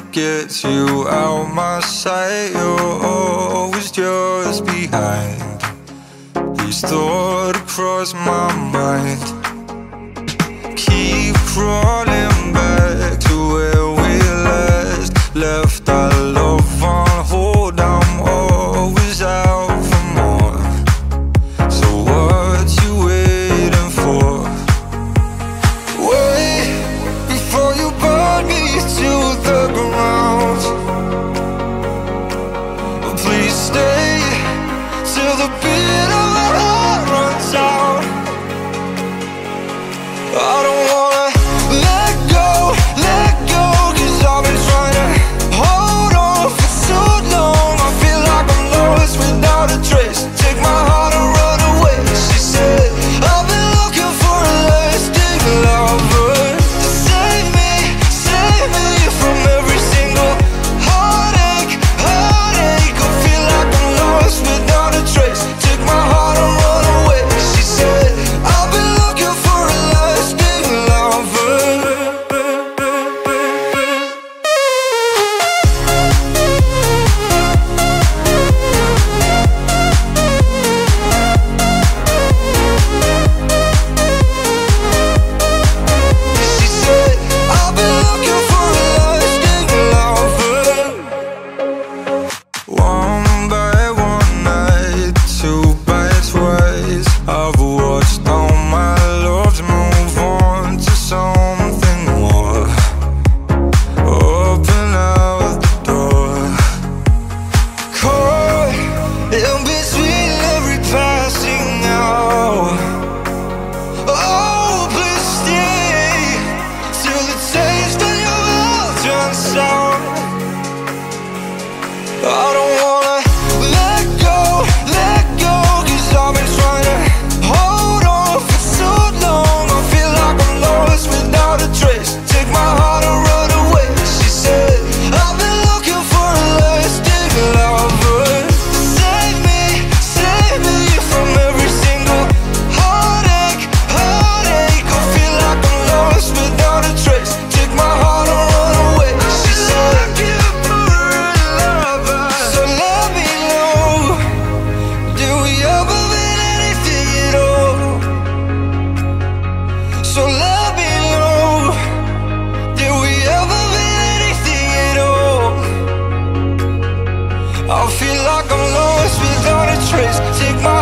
gets you out my sight. You're always just behind. Each thought across my mind. Keep crawling back to where we left our love on hold. I'm always out for more. So what you waiting for? Wait before you burn me to the ground. Please stay till the beat of my heart runs out. I don't wanna let go, cause I've been trying to hold on for too long. I feel like I'm lost without a trace. Take my heart and run away. She said, I've been looking for a lasting lover to save me from every single heartache. I feel like I'm lost without a trace. Take my heart and run away. She said, I've been looking for a lasting lover. She said, I've been looking for a lasting lover. One by one night, two by twice, I've watched all my loves move on to something more. Open out the door. Caught in between every passing hour. Oh, please stay till the taste of your mouth turns sour. I don't wanna let go, cause I've been trying to hold on for too long. I feel like I'm lost without a trace. Take my heart and run away. She said, I've been looking for a lasting lover to save me from every single heartache. I feel like I'm lost without a trace. Take my heart and run away. She said, so let me know, did we ever mean anything at all? So let me know, did we ever mean anything at all? I feel like I'm lost without a trace. Take my